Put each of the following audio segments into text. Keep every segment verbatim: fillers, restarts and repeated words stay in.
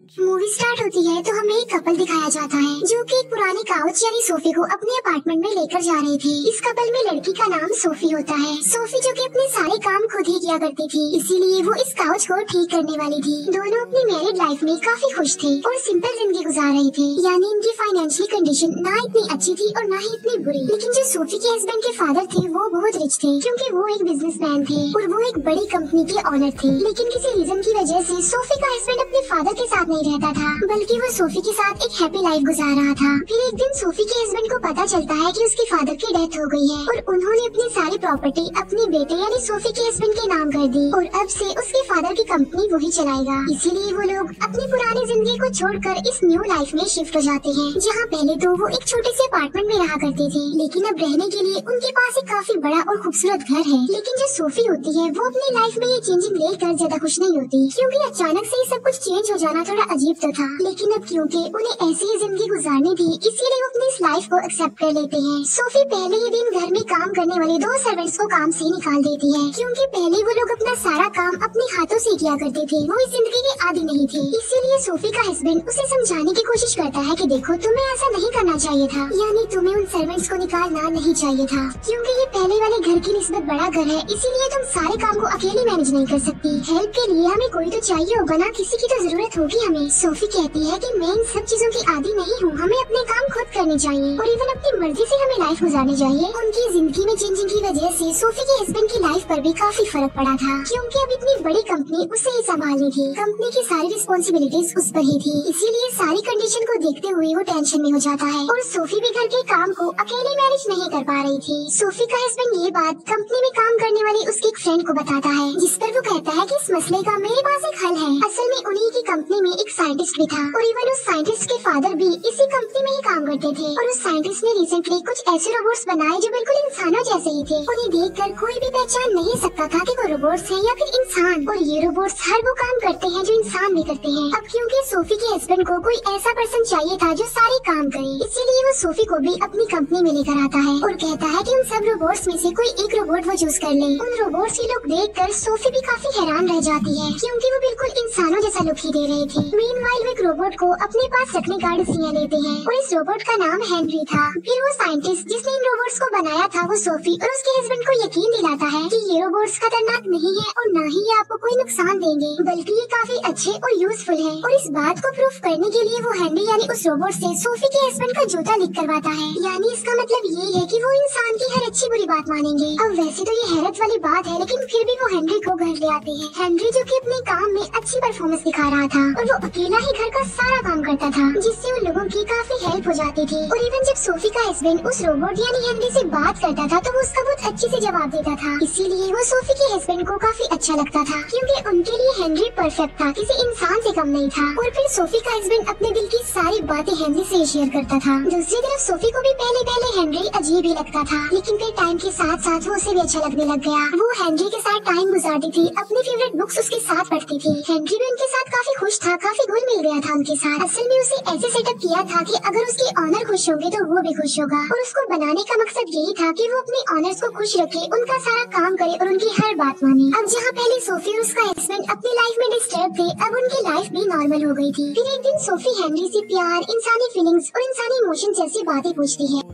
Movie start होती है तो हमें एक कपल दिखाया जाता है जो कि एक पुराने काउच यानी सोफे को अपने अपार्टमेंट में लेकर जा रहे थे। इस कपल में लड़की का नाम सोफी होता है। सोफी जो कि अपने सारे काम खुद ही किया करती थी, इसीलिए वो इस काउच को ठीक करने वाली थी। दोनों अपनी मैरिड लाइफ में काफी खुश थे और सिंपल जिंदगी गुजार रहे थे, यानी इनकी फाइनेंशियल कंडीशन ना इतनी अच्छी थी और ना ही इतनी बुरी। लेकिन जो सोफी के हस्बैंड के फादर थे वो बहुत रिच थे, क्योंकि वो एक बिजनेसमैन थे और वो एक बड़ी कंपनी के ऑनर थे। लेकिन किसी रीजन की वजह से सोफी का हस्बैंड अपने फादर के साथ नहीं रहता था, बल्कि वो सोफी के साथ एक हैप्पी लाइफ गुजार रहा था। फिर एक दिन सोफी के हस्बैंड को पता चलता है कि उसके फादर की डेथ हो गई है और उन्होंने अपनी सारी प्रॉपर्टी अपने बेटे यानी सोफी के हस्बैंड के नाम कर दी और अब से उसके फादर की कंपनी वही चलाएगा। इसीलिए वो लोग अपनी पुरानी जिंदगी को छोड़कर इस न्यू लाइफ में शिफ्ट हो जाते हैं, जहाँ पहले तो वो एक छोटे से अपार्टमेंट में रहा करते थे, लेकिन अब रहने के लिए उनके पास एक काफी बड़ा और खूबसूरत घर है। लेकिन जो सोफी होती है वो अपनी लाइफ में ये चेंजिंग लेकर ज्यादा खुश नहीं होती, क्योंकि अचानक से सब कुछ चेंज हो जाना थोड़ा अजीब तो था। लेकिन अब क्योंकि उन्हें ऐसी ही जिंदगी गुजारनी थी, इसीलिए वो अपनी इस लाइफ को एक्सेप्ट कर लेते हैं। सोफी पहले ही दिन घर में काम करने वाले दो सर्वेंट्स को काम से निकाल देती है, क्योंकि पहले वो लोग अपना सारा काम अपने हाथों से किया करते थे, वो इस जिंदगी के आदी नहीं थे। इसीलिए सोफी का हस्बैंड उसे समझाने की कोशिश करता है कि देखो तुम्हें ऐसा नहीं करना चाहिए था, यानी तुम्हें उन सर्वेंट्स को निकालना नहीं चाहिए था, क्योंकि ये पहले वाले घर की निस्बत बड़ा घर है, इसीलिए तुम सारे काम को अकेले मैनेज नहीं कर सकती। हेल्प के लिए हमें कोई तो चाहिए होगा ना, किसी की तो जरूरत होगी हमें। सोफी कहती है कि मैं इन सब चीजों की आदी नहीं हूँ, हमें अपने काम खुद करने चाहिए और इवन अपनी मर्जी से हमें लाइफ गुजारनी चाहिए। उनकी जिंदगी में चेंजिंग की वजह से सोफी के हस्बैंड की लाइफ पर भी काफी फर्क पड़ा था, क्योंकि अब इतनी बड़ी कंपनी उसे ही संभालनी थी। कंपनी की सारी रिस्पॉन्सिबिलिटीज उस पर ही थी, इसीलिए सारी कंडीशन को देखते हुए वो टेंशन में हो जाता है और सोफी भी घर के काम को अकेले मैनेज नहीं कर पा रही थी। सोफी का हस्बैंड ये बात कंपनी में काम करने वाली उसकी एक फ्रेंड को बताता है, जिस पर वो कहता है कि इस मसले का मेरे पास एक हल है। असल में उन्हीं की कंपनी में एक साइंटिस्ट भी था और इवन उस साइंटिस्ट के फादर भी इसी कंपनी में ही काम करते थे और उस साइंटिस्ट ने रिसेंटली कुछ ऐसे रोबोट्स बनाए जो बिल्कुल इंसानों जैसे ही थे। उन्हें देखकर कोई भी पहचान नहीं सकता था कि वो रोबोट्स हैं या फिर इंसान, और ये रोबोट्स हर वो काम करते हैं जो इंसान भी करते हैं। अब क्योंकि सोफी के हस्बैंड को कोई ऐसा पर्सन चाहिए था जो सारे काम करे, इसीलिए वो सोफी को भी अपनी कंपनी में लेकर आता है और कहता है कि उन सब रोबोट्स में से कोई एक रोबोट वो चूज कर ले। उन रोबोट्स की लुक देखकर सोफी भी काफी हैरान रह जाती है, क्योंकि वो बिल्कुल इंसानों जैसा लुक ही दे रहे थे। मीनवाइल वो एक रोबोट को अपने पास रखने का डिसीजन लेते हैं और इस रोबोट का नाम हेनरी था। फिर वो साइंटिस्ट जिसने इन रोबोट्स को बनाया था वो सोफी और उसके हस्बैंड को यकीन दिलाता है कि ये रोबोट्स खतरनाक नहीं है और न ही ये आपको कोई नुकसान देंगे, बल्कि ये काफी अच्छे और यूजफुल है। और इस बात को प्रूफ करने के लिए वो हेनरी यानी उस रोबोट से सोफी के हस्बैंड का जूता लिख करवाता है, यानी इसका मतलब ये है कि वो इंसान की हर अच्छी बुरी बात मानेंगे। अब वैसे तो ये हैरत वाली बात है, लेकिन फिर भी वो हेनरी को घर ले आते हैं। हेनरी जो कि अपने काम में अच्छी परफॉर्मेंस दिखा रहा था और वो अकेला ही घर का सारा काम करता था, जिससे उन लोगों की काफी हेल्प हो जाती थी। और इवन जब सोफी का हस्बैंड उस रोबोट यानी हेनरी से बात करता था तो वो उसका बहुत अच्छे से जवाब देता था, इसीलिए वो सोफी के हस्बैंड को काफी अच्छा लगता था, क्योंकि उनके लिए हेनरी परफेक्ट था, किसी इंसान से कम नहीं था। और फिर सोफी का हस्बैंड अपने दिल की सारी बातें हेनरी से शेयर करता था। दूसरी तरफ सोफी को भी पहले पहले हेनरी अजीब ही लगता था, लेकिन फिर टाइम के साथ साथ वो उसे भी अच्छा लगने लग गया। वो हेनरी के साथ टाइम गुजारती थी, अपनी फेवरेट बुक्स उसके साथ पढ़ती थी। हेनरी भी उनके साथ काफी खुश था, काफी घुल मिल गया था उनके साथ। असल में उसे ऐसे सेटअप किया था कि अगर उसके ऑनर खुश होंगे तो वो भी खुश होगा, और उसको बनाने का मकसद यही था कि वो अपने ऑनर्स को खुश रखे, उनका सारा काम करे और उनकी हर बात माने। अब जहाँ पहले सोफी और उसका हस्बैंड अपनी लाइफ में डिस्टर्ब थे, अब उनकी लाइफ भी नॉर्मल हो गई थी। फिर एक दिन सोफी हेनरी से प्यार, इंसानी फीलिंग्स और इंसानी इमोशन जैसी बातें पूछती है,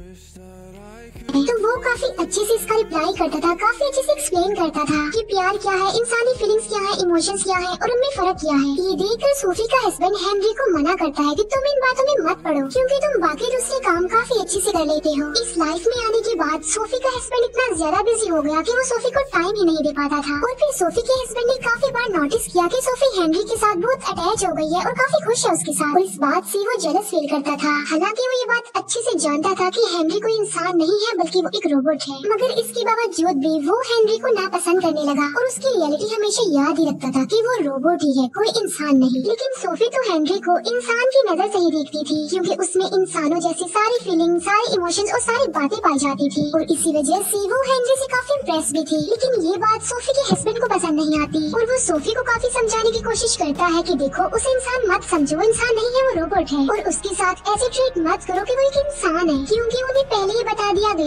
तो वो काफी अच्छे से इसका रिप्लाई करता था, काफी अच्छे से एक्सप्लेन करता था कि प्यार क्या है, इंसानी फीलिंग्स क्या है, इमोशंस क्या है और उनमें फर्क क्या है। ये देखकर सोफी का हस्बैंड हेनरी को मना करता है कि तुम इन बातों में मत पड़ो, क्योंकि तुम बाकी दूसरे काम काफी अच्छे से कर लेते हो। इस लाइफ में आने के बाद सोफी का हस्बैंड इतना ज्यादा बिजी हो गया कि वो सोफी को टाइम ही नहीं दे पाता था। और फिर सोफी के हस्बैंड ने काफी बार नोटिस किया कि सोफी हेनरी के साथ बहुत अटैच हो गई है और काफी खुश है उसके साथ, और इस बात से वो जेलस फील करता था। हालांकि वो ये बात अच्छे से जानता था कि हेनरी कोई इंसान नहीं है, बल्कि वो एक रोबोट है, मगर इसके बावजूद भी वो हेनरी को नापसंद करने लगा और उसकी रियलिटी हमेशा याद ही रखता था कि वो रोबोट ही है, कोई इंसान नहीं। लेकिन सोफी तो हेनरी को इंसान की नजर से ही देखती थी, क्योंकि उसमें इंसानों जैसी सारी फीलिंग, सारे इमोशंस और सारी बातें पाई जाती थी, और इसी वजह से वो हेनरी से काफी इम्प्रेस भी थी। लेकिन ये बात सोफी के हस्बैंड को पसंद नहीं आती और वो सोफी को काफी समझाने की कोशिश करता है कि देखो उसे इंसान मत समझो, वो इंसान नहीं है, वो रोबोट है, और उसके साथ ऐसे ट्रीट मत करो कि वो एक इंसान है, क्योंकि उन्हें पहले ही बता दिया गया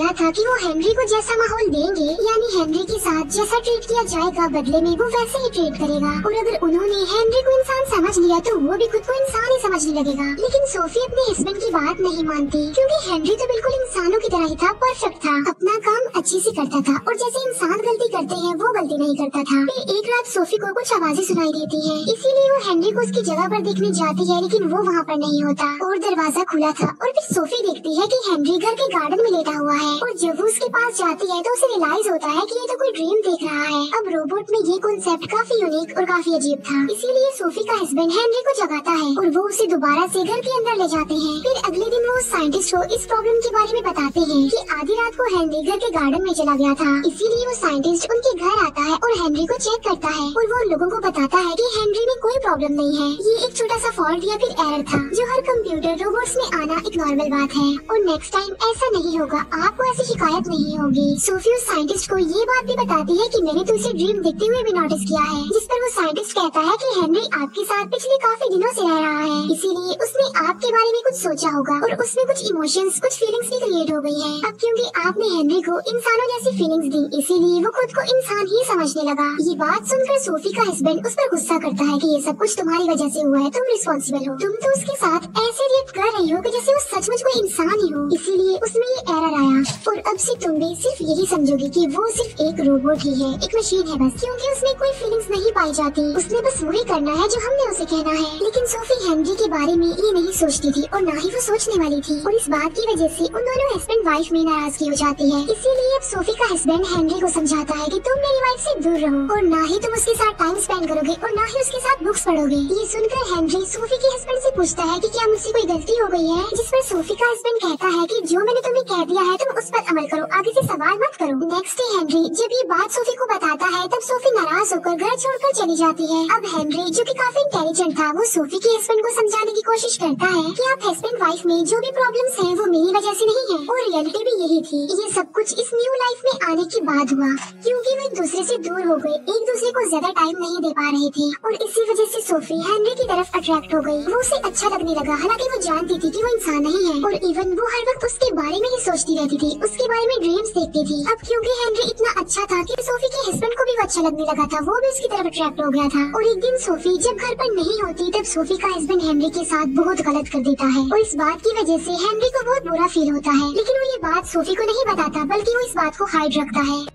गया था कि वो हेनरी को जैसा माहौल देंगे, यानी हेनरी के साथ जैसा ट्रीट किया जाएगा बदले में वो वैसे ही ट्रीट करेगा। और अगर उन्होंने हेनरी को इंसान समझ लिया तो वो भी खुद को इंसान ही समझने लगेगा। लेकिन सोफी अपने हस्बैंड की बात नहीं मानती, क्योंकि हेनरी तो बिल्कुल इंसानों की तरह ही था, परफेक्ट था, अपना काम अच्छे से करता था और जैसे इंसान गलती करते हैं वो गलती नहीं करता था। फिर एक रात सोफी को कुछ आवाजें सुनाई देती है, इसीलिए वो हेनरी को उसकी जगह पर देखने जाती है, लेकिन वो वहाँ पर नहीं होता और दरवाजा खुला था। और फिर सोफी देखती है कि हेनरी घर के गार्डन में लेटा हुआ है और जब वो उसके पास जाती है तो उसे रियलाइज होता है कि ये तो कोई ड्रीम देख रहा है। अब रोबोट में ये कॉन्सेप्ट काफी यूनिक और काफी अजीब था, इसीलिए सोफी का हस्बैंड हेनरी को जगाता है और वो उसे दोबारा से घर के अंदर ले जाते हैं। फिर अगले दिन वो साइंटिस्ट को इस प्रॉब्लम के बारे में बताते हैं कि आधी रात को हेनरी घर के गार्डन में चला गया था, इसीलिए वो साइंटिस्ट उनके घर आता है और हेनरी को चेक करता है और वो लोगों को बताता है कि हेनरी में कोई प्रॉब्लम नहीं है, ये एक छोटा सा फॉल्ट या फिर एरर था जो हर कंप्यूटर रोबोट्स में आना एक नॉर्मल बात है और नेक्स्ट टाइम ऐसा नहीं होगा, आपको ऐसी शिकायत नहीं होगी। सोफी उस साइंटिस्ट को ये बात भी बताती है कि मैंने तो इसे ड्रीम देखते हुए भी नोटिस किया है, जिस पर वो साइंटिस्ट कहता है कि हेनरी आपके साथ पिछले काफी दिनों से रह रहा है, इसीलिए उसने आपके बारे में कुछ सोचा होगा और उसमें कुछ इमोशंस, कुछ फीलिंग्स भी क्रिएट हो गई है। अब क्योंकि आपने हेनरी को इंसानों जैसी फीलिंग्स दी, इसीलिए वो खुद को इंसान ही समझने लगा। ये बात सुनकर सोफी का हस्बैंड उस पर गुस्सा करता है कि ये सब कुछ तुम्हारी वजह से हुआ है, तुम रिस्पॉन्सिबल हो, तुम तो उसके साथ ऐसे रिएक्ट कर रही हो कि जैसे वो सचमुच कोई इंसान ही हो, इसीलिए उसमें ये एरर आया और अब से तुम भी सिर्फ यही समझोगी कि वो सिर्फ एक रोबोट ही है, एक मशीन है बस, क्योंकि उसमें कोई फीलिंग्स नहीं पाई जाती, उसने बस वही करना है जो हमने उसे कहना है। लेकिन सोफी हेनरी के बारे में ये नहीं सोचती थी और ना ही वो सोचने वाली थी और इस बात की वजह से उन दोनों हस्बैंड वाइफ में नाराजगी हो जाती है। इसीलिए अब सोफी का हस्बैंड हेनरी को समझाता है कि तुम मेरी वाइफ से दूर रहो और ना ही तुम उसके साथ टाइम स्पेंड करोगे और ना ही उसके साथ बुक्स पढ़ोगे। ये सुनकर हेनरी सोफी के हस्बैंड से पूछता है कि क्या मुझसे कोई गलती हो गई है, जिस पर सोफी का हस्बैंड कहता है कि जो मैंने तुम्हें कह दिया है तुम उस पर अमल करो, आगे से सवाल मत करो। नेक्स्ट डे हेनरी जब ये बात सोफी को बताता है तब सोफी नाराज होकर घर छोड़कर चली जाती है। अब हेनरी जो कि काफी इंटेलिजेंट था वो सोफी के हस्बैंड को समझाने की कोशिश करता है कि आप हस्बैंड वाइफ में जो भी प्रॉब्लम्स हैं वो मेरी वजह से नहीं है और रियलिटी भी यही थी। ये सब कुछ इस न्यू लाइफ में आने के बाद हुआ, क्योंकि वो एक दूसरे से दूर हो गए, एक दूसरे को ज्यादा टाइम नहीं दे पा रहे थे और इसी वजह से सोफी हेनरी की तरफ अट्रैक्ट हो गई। वो उसे अच्छा लगने लगा, हालांकि वो जानती थी कि वो इंसान नहीं है और इवन वो हर वक्त उसके बारे में ही सोचती रहती थी, उसके बारे में ड्रीम्स देखती थी। अब क्योंकि हेनरी इतना अच्छा था कि सोफी के हस्बैंड को भी वो अच्छा लगने लगा था, वो भी उसकी तरफ अट्रैक्ट हो गया था। और एक दिन सोफी जब घर पर नहीं होती तब सोफी का हस्बैंड हेनरी के साथ बहुत गलत कर देता है और इस बात की वजह से हेनरी को बहुत बुरा फील होता है, लेकिन वो ये बात सोफी को नहीं बताता बल्कि वो इस बात को हाइड रखता है।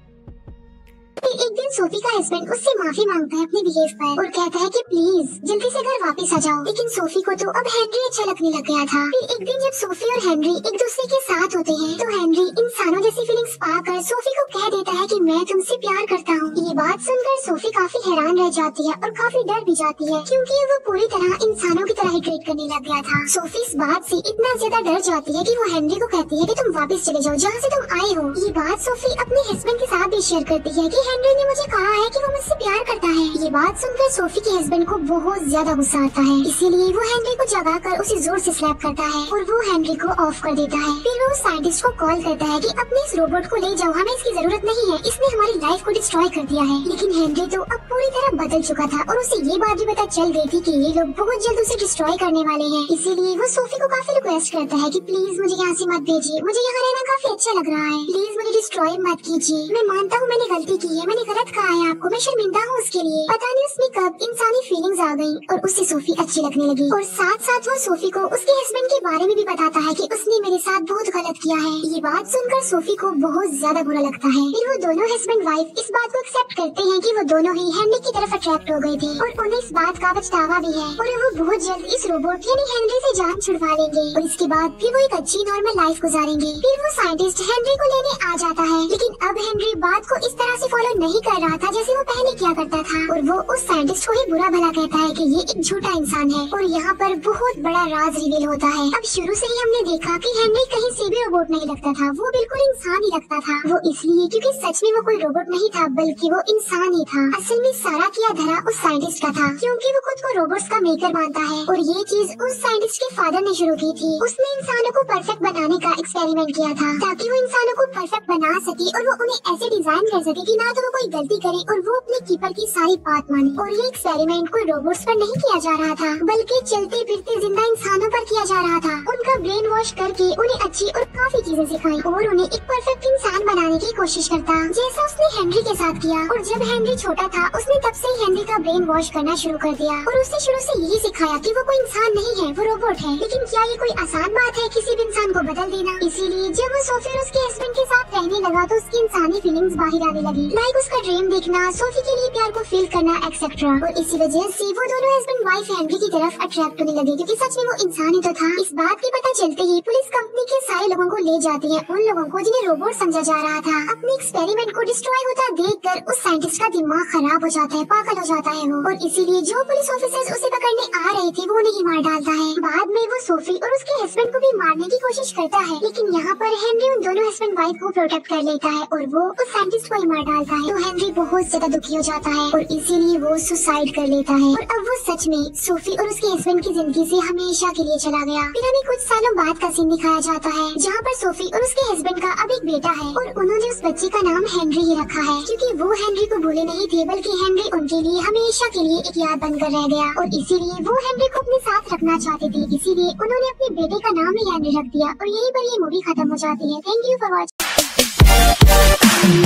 फिर एक दिन सोफी का हस्बैंड उससे माफी मांगता है अपने बिहेव पर और कहता है कि प्लीज जल्दी से घर वापस आ जाओ, लेकिन सोफी को तो अब हेनरी अच्छा लगने लग गया था। फिर एक दिन जब सोफी और हेनरी एक दूसरे के साथ होते हैं तो हेनरी इंसानों जैसी फीलिंग्स पाकर सोफी को कह देता है कि मैं तुमसे प्यार करता हूँ। ये बात सुनकर सोफी काफी हैरान रह जाती है और काफी डर भी जाती है, क्योंकि वो पूरी तरह इंसानों की तरह ही ट्रीट करने लग गया था। सोफी इस बात से इतना ज्यादा डर जाती है कि वो हेनरी को कहती है कि तुम वापस चले जाओ जहाँ से तुम आए हो। ये बात सोफी अपने हस्बैंड के साथ भी शेयर करती है कि हेनरी ने मुझे कहा है कि वो मुझसे प्यार करता है। ये बात सुनकर सोफी के हस्बैंड को बहुत ज्यादा गुस्सा आता है, इसीलिए वो हेनरी को जगाकर उसे जोर से स्लैप करता है और वो हेनरी को ऑफ कर देता है। फिर वो साइंटिस्ट को कॉल करता है कि अपने इस रोबोट को ले जाओ, हमें इसकी जरूरत नहीं है, इसने हमारी लाइफ को डिस्ट्रॉय कर दिया है। लेकिन हेनरी तो अब पूरी तरह बदल चुका था और उसे ये बात भी पता चल गई थी कि ये लोग बहुत जल्द उसे डिस्ट्रॉय करने वाले हैं। इसीलिए वो सोफी को काफी रिक्वेस्ट करता है कि प्लीज मुझे यहाँ से मत भेजिए, मुझे यहाँ रहना काफी अच्छा लग रहा है, प्लीज मुझे डिस्ट्रॉय मत कीजिए। मैं मानता हूँ मैंने गलती की है, मैंने गलत कहा है आपको, मैं शर्मिंदा हूँ उसके लिए। पता नहीं उसमें कब इंसानी फीलिंग्स आ गई और उससे सोफी अच्छी लगने लगी और साथ साथ वो सोफी को उसके हस्बैंड के बारे में भी बताता है कि उसने मेरे साथ बहुत गलत किया है। ये बात सुनकर सोफी को बहुत ज्यादा बुरा लगता है। फिर वो दोनों हस्बैंड वाइफ इस बात को एक्सेप्ट करते हैं कि वो दोनों ही हेनरी की तरफ अट्रैक्ट हो गए थे और उन्हें इस बात का पछतावा भी है और वो बहुत जल्द इस रोबोट यानी हेनरी से जान छुड़वा लेंगे और इसके बाद फिर वो एक अच्छी नॉर्मल लाइफ गुजारेंगे। फिर वो साइंटिस्ट हेनरी को लेने आ जाता है, लेकिन अब हेनरी बात को इस तरह से फॉलो नहीं कर रहा था जैसे वो पहले किया करता था और वो उस साइंटिस्ट को ही बुरा भला कहता है कि ये एक झूठा इंसान है और यहाँ पर बहुत बड़ा राज रिवील होता है। अब शुरू से ही हमने देखा कि हेनरी कहीं से भी रोबोट नहीं लगता था, वो बिल्कुल इंसान ही लगता था। वो इसलिए क्योंकि सच में वो कोई रोबोट नहीं था बल्कि वो इंसान ही था। असल में सारा किया धरा उस साइंटिस्ट का था, क्योंकि वो खुद को रोबोट्स का मेकर मानता है और ये चीज उस साइंटिस्ट के फादर ने शुरू की थी। उसने इंसानों को परफेक्ट बनाने का एक्सपेरिमेंट किया था ताकि वो इंसानों को परफेक्ट बना सके और वो उन्हें ऐसे डिजाइन कर सके कि ना तो वो कोई गलती करे और वो अपने कीपर की सारी बात माने। और ये एक्सपेरिमेंट कोई रोबोट्स पर नहीं किया जा रहा था, बल्कि चलते फिरते जिंदा इंसानों पर किया जा रहा था। उनका ब्रेन वॉश करके उन्हें अच्छी और काफी चीजें सिखाई और उन्हें एक परफेक्ट इंसान बनाने की कोशिश करता, जैसा उसने हेनरी के साथ किया। और जब हेनरी छोटा था, उसने तब से ही हेनरी का ब्रेन वॉश करना शुरू कर दिया और उसने शुरू से यही सिखाया कि वो कोई इंसान नहीं है, वो रोबोट है। लेकिन क्या ये कोई आसान बात है किसी भी इंसान को बदल देना? इसीलिए जब वो सोफी और उसके हस्बैंड के साथ रहने लगा तो उसकी इंसानी फीलिंग्स बाहर आने लगी, लाइक उसका ड्रीम देखना, सोफी के लिए प्यार को फील करना एक्सेट्रा। और इसी वजह से वो दोनों हस्बैंड वाइफ हेनरी की तरफ अट्रैक्ट होने लगे, क्योंकि सच में वो इंसान ही तो था। इस बात की पता चलते ही पुलिस कंपनी के सारे लोगों को ले जाती है, उन लोगों को जिन्हें रोबोट समझा जा रहा था। अपने एक्सपेरिमेंट को डिस्ट्रॉय होता देखकर उस साइंटिस्ट का दिमाग खराब हो जाता है, पागल हो जाता है वो। और इसीलिए जो पुलिस ऑफिसर्स उसे पकड़ने आ रहे थे वो उन्हें ही मार डालता है। बाद में वो सोफी और उसके हस्बैंड को भी मारने की कोशिश करता है, लेकिन यहाँ पर हेनरी उन दोनों हस्बैंड वाइफ को प्रोटेक्ट कर लेता है और वो उस साइंटिस्ट को ही मार डालता है। तो हेनरी बहुत ज्यादा दुखी हो जाता है और इसीलिए वो सुसाइड कर लेता है। और अब वो सच में सोफी और उसके हस्बैंड की जिंदगी से हमेशा के लिए चला गया। फिर हमें कुछ सालों बाद का सीन दिखाया जाता है, जहाँ पर सोफी और उसके हस्बैंड का अब एक बेटा है और उन्होंने उस बच्चे का नाम हेनरी ही रखा है, क्योंकि वो हेनरी को भूले नहीं थे, बल्कि हेनरी उनके लिए हमेशा के लिए एक याद बनकर रह गया। और इसीलिए वो हेनरी को अपने साथ रखना चाहते थे, इसीलिए उन्होंने अपने बेटे का नाम ही हेनरी रख दिया। और यहीं पर ये मूवी खत्म हो जाती है। Thank you for watching.